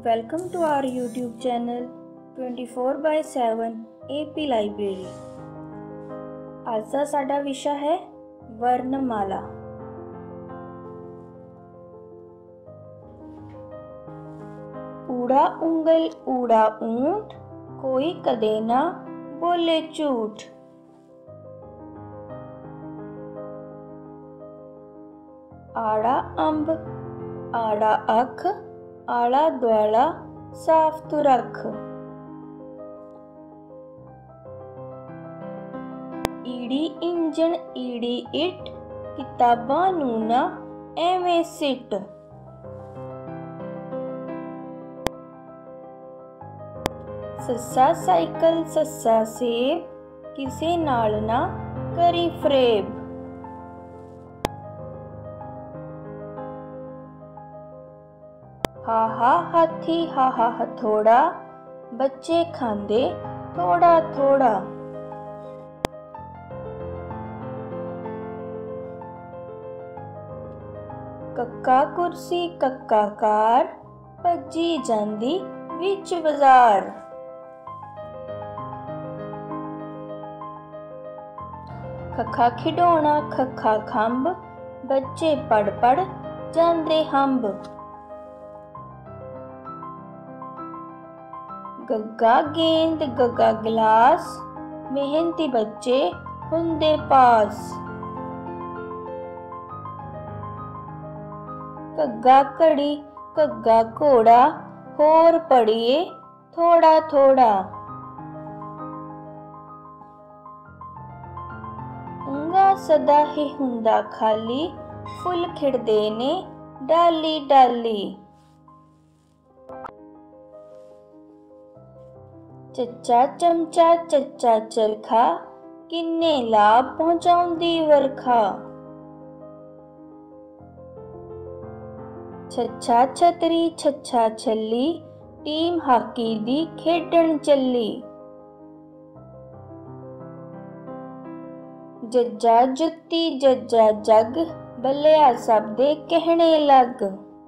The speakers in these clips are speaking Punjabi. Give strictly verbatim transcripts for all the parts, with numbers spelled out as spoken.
Welcome to our YouTube channel twenty-four by seven A P Library। आज ਦਾ ਸਾਡਾ ਵਿਸ਼ਾ ਹੈ ਵਰਣਮਾਲਾ। ਊੜਾ ਉਂਗਲ ਊੜਾ ਊਂਟ, ਕੋਈ ਕਦੇ ਨਾ ਬੋਲੇ ਝੂਠ। ਆੜਾ ਅੰਬ ਆੜਾ ਅੱਖ, ਆਲਾ ਦੁਆਲਾ ਸਾਫ ਤੂੰ ਰੱਖ। ਈੜੀ ਇੰਜਣ ਈੜੀ ਇੱਟ, ਕਿਤਾਬਾਂ ਨੂੰ ਨਾ ਐਵੇਂ ਸਿੱਟ। ਸੱਸਾ ਸਾਈਕਲ ਸੱਸਾ ਸੇਬ, ਕਿਸੇ ਨਾਲ ਨਾ ਕਰੀ ਫਰੇਬ। ਹਾਹਾ ਹਾਥੀ ਹਾਹਾ ਹਥੋੜਾ, ਬੱਚੇ ਖਾਂਦੇ ਥੋੜਾ ਥੋੜਾ। ਕੱਕਾ ਕੁਰਸੀ ਕੱਕਾ ਕਾਰ, ਭੱਜੀ ਜਾਂਦੀ ਵਿੱਚ ਬਾਜ਼ਾਰ। ਖੱਖਾ ਖਿਡੌਣਾ ਖੱਖਾ ਖੰਭ, ਬੱਚੇ ਪੜ ਪੜ ਜਾਂਦੇ ਹੰਭ। ਗੱਗਾ ਗੇਂਦ ਗੱਗਾ ਗਲਾਸ, ਮਿਹਨਤੀ ਬੱਚੇ ਹੁੰਦੇ ਪਾਸ। ਘੱਗਾ ਘੜੀ ਘੱਗਾ ਘੋੜਾ, ਹੋਰ ਪੜੀਏ ਥੋੜਾ ਥੋੜਾ। ਉਂਗਾ ਸਦਾ ਹੀ ਹੁੰਦਾ ਖਾਲੀ, ਫੁੱਲ ਖਿੜਦੇ ਨੇ ਡਾਲੀ ਡਾਲੀ। ਚੱਚਾ ਚਮਚਾ ਚੱਚਾ ਚਰਖਾ, ਕਿੰਨੇ ਲਾਭ ਪਹੁੰਚਾਉਂਦੀ ਵਰਖਾ। ਛੱਛਾ ਛਤਰੀ ਛੱਛਾ ਛੱਲੀ, ਟੀਮ ਹਾਕੀ ਦੀ ਖੇਡਣ ਚੱਲੀ। ਜੱਜਾ ਜੁੱਤੀ ਜੱਜਾ ਜੱਗ, ਬੱਲਿਆ ਸਭ ਦੇ ਕਹਿਣੇ ਲੱਗ।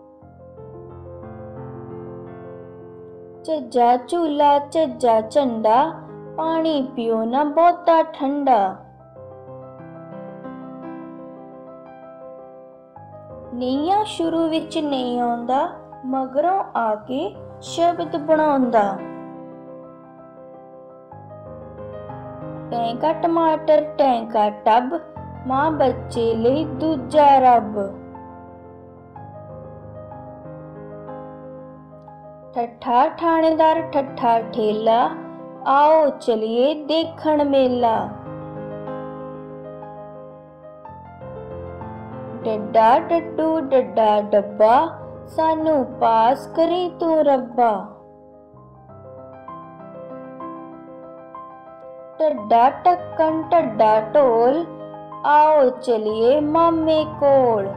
ਝੱਜਾ ਝੂਲਾ ਝੱਜਾ ਝੰਡਾ, ਪਾਣੀ ਪੀਓ ਨਾ ਬਹੁਤਾ ਠੰਡਾ। ਨਈਆਂ ਸ਼ੁਰੂ ਵਿੱਚ ਨਹੀਂ ਆਉਂਦਾ, ਮਗਰੋਂ ਆ ਕੇ ਸ਼ਬਦ ਬਣਾਉਂਦਾ। ਟੈਂਕਾ ਟਮਾਟਰ ਟੈਂਕਾ ਟੱਬ, ਮਾਂ ਬੱਚੇ ਲਈ ਦੂਜਾ ਰੱਬ। ਠੱਠਾ ਠਾਣੇਦਾਰ ਠੱਠਾ ਠੇਲਾ, ਆਓ ਚਲੀਏ ਦੇਖਣ ਮੇਲਾ। ਡੱਡਾ ਡੱਡੂ ਡੱਡਾ ਡੱਬਾ, ਸਾਨੂੰ ਪਾਸ ਕਰੀ ਤੂੰ ਰੱਬਾ। ਢੱਡਾ ਢੱਕਣ ਢੱਡਾ ਢੋਲ, ਆਓ ਚਲੀਏ ਮਾਮੇ ਕੋਲ।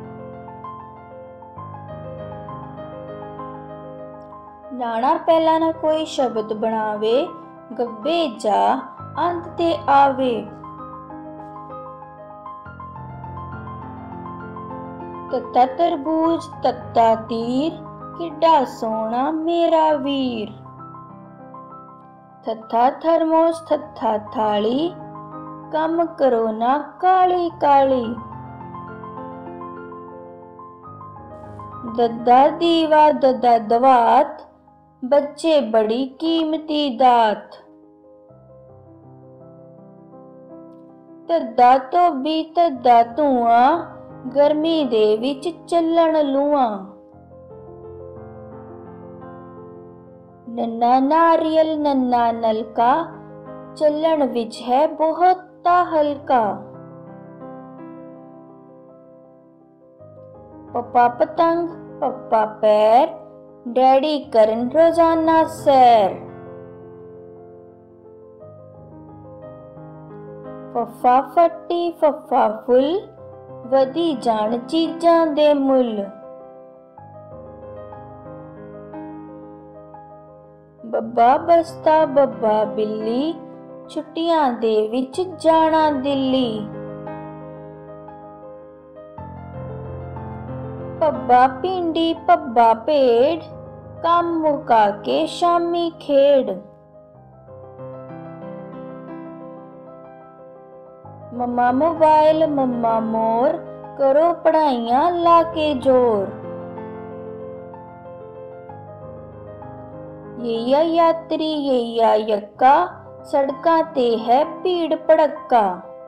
ਨਾਣਾ ਪਹਿਲਾਂ ਨਾ ਕੋਈ ਸ਼ਬਦ ਬਣਾਵੇ, ਗੱਬੇ ਜਾ ਅੰਤ ਤੇ ਆਵੇ। ਤੱਤਾ ਤਰਬੂਜ ਤੱਤਾ ਤੀਰ, ਕਿੱਡਾ ਸੋਹਣਾ ਮੇਰਾ ਵੀਰ। ਥੱਥਾ ਥਰਮੋਸ ਥੱਥਾ ਥਾਲੀ, ਕੰਮ ਕਰੋ ਨਾ ਕਾਲੀ ਕਾਲੀ। ਦੱਦਾ ਦੀਵਾ ਦੱਦਾ ਦਵਾਤ, ਬੱਚੇ ਬੜੀ ਕੀਮਤੀ ਦਾਤ। ਧੱਦਾ ਧੋਬੀ ਧੱਦਾ ਧੂਆਂ, ਗਰਮੀ ਦੇ ਵਿੱਚ ਚੱਲਣ ਲੂਆਂ। ਨੰਨਾ ਨਾਰੀਅਲ ਨੰਨਾ ਨਲਕਾ, ਚੱਲਣ ਵਿੱਚ ਹੈ ਬਹੁਤਾ ਹਲਕਾ। ਪੱਪਾ ਪਤੰਗ ਪੱਪਾ ਪੈਰ, ਡੈਡੀ ਕਰਨ ਰੋਜ਼ਾਨਾ ਸੈਰ। ਫੱਫਾ ਫੱਟੀ ਫੱਫਾ ਫੁੱਲ, ਵਧੀ ਜਾਣ ਚੀਜ਼ਾਂ ਦੇ ਮੁੱਲ। ਬੱਬਾ ਬਸਤਾ ਬੱਬਾ ਬਿੱਲੀ, ਛੁੱਟੀਆਂ ਦੇ ਵਿੱਚ ਜਾਣਾ ਦਿੱਲੀ। ਪੱਬਾ ਭਿੰਡੀ ਪੱਬਾ ਭੇਡ, काम मुका के शामी खेड़। मम्मा मोबाइल मम्मा मोर, करो पढ़ाइयाँ लाके जोर। येया यात्री येया यक्का, सड़कां ते है भीड़ भड़क्का।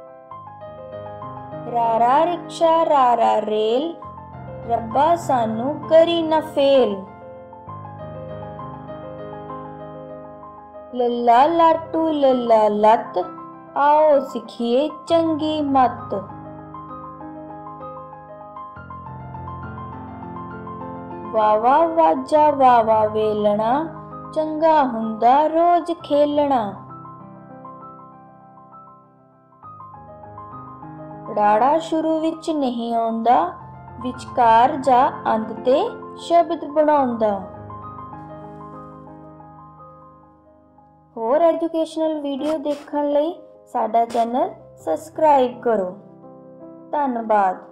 रारा रिक्शा रारा रेल, रब्बा सानू करी ना फेल। लल्ला लाटू लल्ला लत, आओ सिखिए चंगी मत। वावा वाजा वावा वेलना, चंगा हुंदा रोज खेलना। राड़ा शुरू विच नहीं आउंदा, विचकार जा अंत ते शब्द बनाउंदा। होर एजुकेशनल वीडियो देखण लई साडा चैनल सबसक्राइब करो। धन्नवाद।